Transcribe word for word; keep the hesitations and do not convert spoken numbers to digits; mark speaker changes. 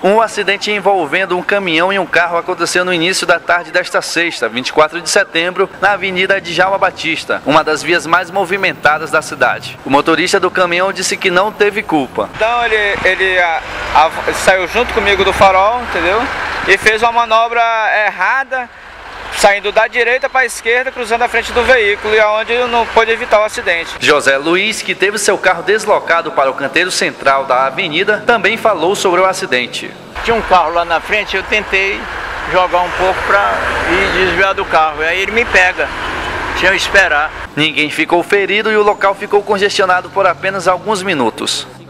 Speaker 1: Um acidente envolvendo um caminhão e um carro aconteceu no início da tarde desta sexta, vinte e quatro de setembro, na Avenida Djalma Batista, uma das vias mais movimentadas da cidade. O motorista do caminhão disse que não teve culpa.
Speaker 2: Então ele, ele a, a, saiu junto comigo do farol, entendeu? E fez uma manobra errada, saindo da direita para a esquerda, cruzando a frente do veículo, e aonde não pôde evitar o acidente.
Speaker 1: José Luiz, que teve seu carro deslocado para o canteiro central da avenida, também falou sobre o acidente.
Speaker 3: Tinha um carro lá na frente, eu tentei jogar um pouco para ir desviar do carro, e aí ele me pega. Tinha que esperar.
Speaker 1: Ninguém ficou ferido e o local ficou congestionado por apenas alguns minutos.